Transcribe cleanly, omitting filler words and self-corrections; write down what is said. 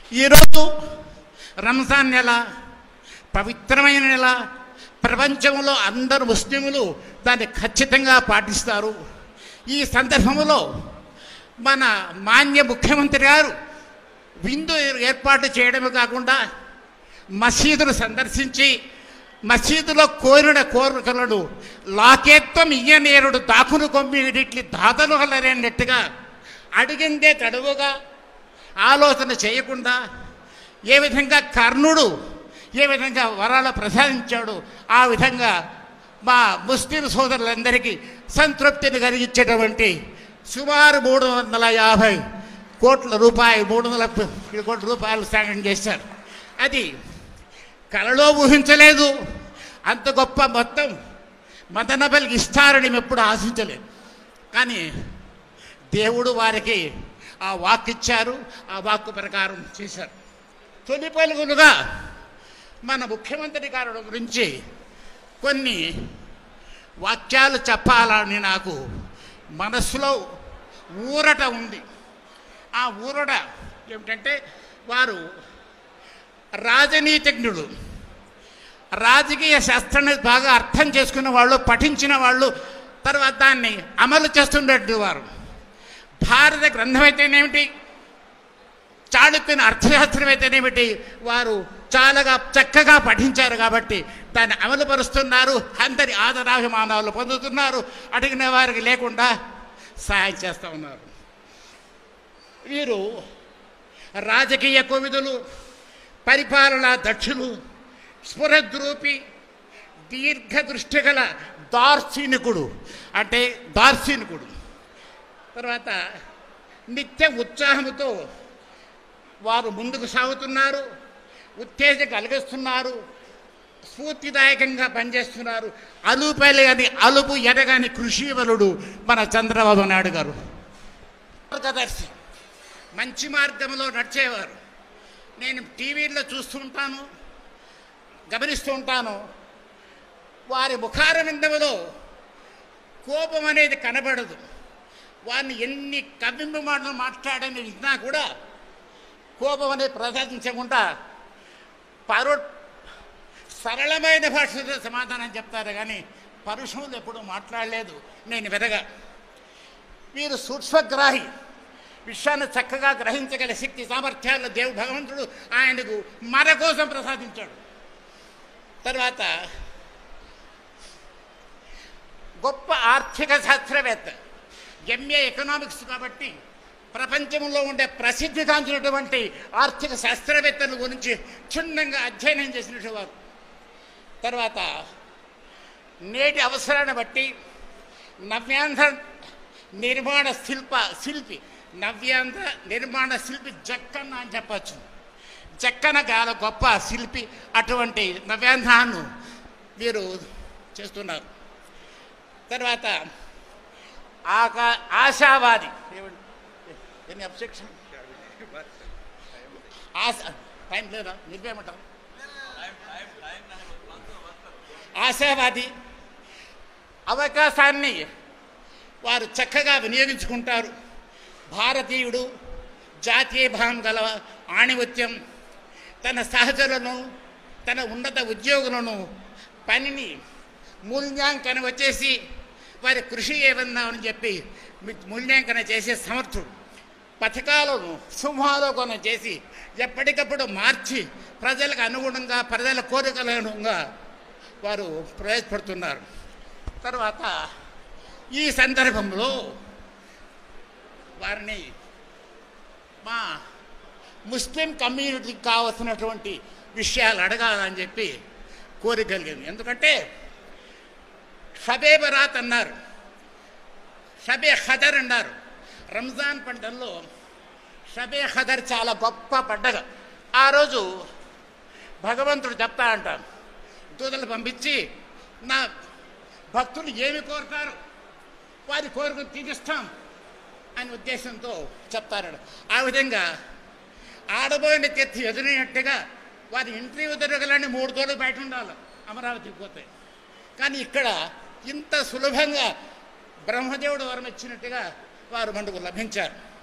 ఈరోజు రంజాన్ నెల, పవిత్రమైన నెల. ప్రపంచంలో అందరు ముస్లింలు దాన్ని ఖచ్చితంగా పాటిస్తారు. ఈ సందర్భంలో మన మాన్య ముఖ్యమంత్రి గారు విందు ఏర్పాటు చేయడమే కాకుండా మసీదును సందర్శించి మసీదులో కోరిన కోరికలను లాకేత్వం ఇయ్యనేరుడు దాకును కొమ్మిడిట్లి దాతలు అన్నట్టుగా అడిగిందే తడువుగా ఆలోచన చేయకుండా ఏ విధంగా కర్ణుడు ఏ విధంగా వరాలు ప్రసాదించాడు ఆ విధంగా మా ముస్లిం సోదరులందరికీ సంతృప్తిని కలిగించేటువంటి సుమారు 350 కోట్ల రూపాయలు 300 కోట్ల రూపాయలు శాంక్షన్ చేశారు. అది కలలో ఊహించలేదు. అంత గొప్ప మొత్తం మదనబలికి ఇస్తారని మేము ఎప్పుడు ఆశించలేదు. కానీ దేవుడు వారికి ఆ వాక్ ఇచ్చారు. ఆ వాక్కు ప్రకారం చేశారు. తొలి పలుకులుగా మన ముఖ్యమంత్రి గారి గురించి కొన్ని వాక్యాలు చెప్పాలని నాకు మనసులో ఊరట ఉంది. ఆ ఊరట ఏమిటంటే, వారు రాజనీతిజ్ఞుడు, రాజకీయ శాస్త్రాన్ని బాగా అర్థం చేసుకున్న వాళ్ళు, పఠించిన వాళ్ళు, తర్వాత దాన్ని అమలు చేస్తున్నట్టు వారు. భారత గ్రంథం అయితేనేమిటి, చాళుక్యుని అర్థశాస్త్రం అయితేనేమిటి, వారు చాలా చక్కగా పఠించారు కాబట్టి దాన్ని అమలుపరుస్తున్నారు. అందరి ఆదరాభిమానాలు పొందుతున్నారు. అడిగిన వారికి లేకుండా సహాయం చేస్తూ ఉన్నారు. వీరు రాజకీయ కోవిదులు, పరిపాలనా దక్షులు, స్ఫురద్రూపి, దీర్ఘదృష్టి గల దార్శనికుడు. అంటే దార్శనికుడు. తర్వాత నిత్య ఉత్సాహంతో వారు ముందుకు సాగుతున్నారు. ఉత్తేజం కలిగిస్తున్నారు. స్ఫూర్తిదాయకంగా పనిచేస్తున్నారు. అలుపెలగని అలుపు ఎరగని కృషివలుడు మన చంద్రబాబు నాయుడు గారు. మార్గదర్శి, మంచి మార్గంలో నడిచేవారు. నేను టీవీలో చూస్తూ ఉంటాను, గమనిస్తూ ఉంటాను. వారి ముఖారవిందములో కోపం అనేది కనబడదు. వారిని ఎన్ని కవింపు మాటలు మాట్లాడని విన్నా కూడా కోపం అనేది ప్రదర్శించకుండా సరళమైన భాషతో సమాధానం చెప్తారు. కానీ పరుషములు ఎప్పుడూ మాట్లాడలేదు. నేను వెదగా వీరు సూక్ష్మగ్రాహి, విషయాన్ని చక్కగా గ్రహించగల శక్తి సామర్థ్యాలు దేవుడు భగవంతుడు ఆయనకు మన కోసం ప్రసాదించాడు. తర్వాత గొప్ప ఆర్థిక శాస్త్రవేత్త, ఎంఏ ఎకనామిక్స్ కాబట్టి ప్రపంచంలో ఉండే ప్రసిద్ధిగాంచినటువంటి ఆర్థిక శాస్త్రవేత్తల గురించి క్షుణ్ణంగా అధ్యయనం చేసినటువంటి వారు. తర్వాత నేటి అవసరాన్ని బట్టి నవ్యాంధ్ర నిర్మాణ శిల్పి నవ్యాంధ్ర నిర్మాణ శిల్పి జక్కన్న అని చెప్పచ్చు. జక్కన్న చాలా గొప్ప శిల్పి. అటువంటి నవ్యాంధ్రాన్ని వీరు చేస్తున్నారు. తర్వాత ఆశావాది, ఎన్ని అబ్జెక్షన్, టైం లేదా నిర్వేయమంటారు. ఆశావాది, అవకాశాన్ని వారు చక్కగా వినియోగించుకుంటారు. భారతీయుడు, జాతీయ భావం గల ఆణిముత్యం. తన సహచరులను, తన ఉన్నత ఉద్యోగులను, పనిని మూల్యాంకనం వచ్చేసి వారి కృషి ఏమన్నా అని చెప్పి మూల్యాంకనం చేసే సమర్థుడు. పథకాలను సింహాలోకనం చేసి ఎప్పటికప్పుడు మార్చి ప్రజలకు అనుగుణంగా, ప్రజల కోరికల అనుగుణంగా వారు ప్రవేశపెడుతున్నారు. తర్వాత ఈ సందర్భంలో వారిని మా ముస్లిం కమ్యూనిటీకి కావాల్సినటువంటి విషయాలు అడగాలని చెప్పి కోరిక కలిగింది. ఎందుకంటే షబే బరాత్ అన్నారు, షబే ఖదర్ అన్నారు. రంజాన్ పండుగలో షబే ఖదర్ చాలా గొప్ప పండగ. ఆ రోజు భగవంతుడు చెప్తా అంటారు, దూతలు పంపించి నా భక్తులు ఏమి కోరుతారు వారి కోరికలు తీరుస్తాం అనే ఉద్దేశంతో చెప్తారు. ఆ విధంగా ఆడబోయిన తెచ్చి ఎదురైనట్టుగా వారి ఇంటర్వ్యూ జరగాలని 3 రోజులు బయట ఉండాలి అమరావతికి పోతే. కానీ ఇక్కడ ఇంత సులభంగా బ్రహ్మదేవుడు వరం ఇచ్చినట్టుగా వారు మనకు లభించారు.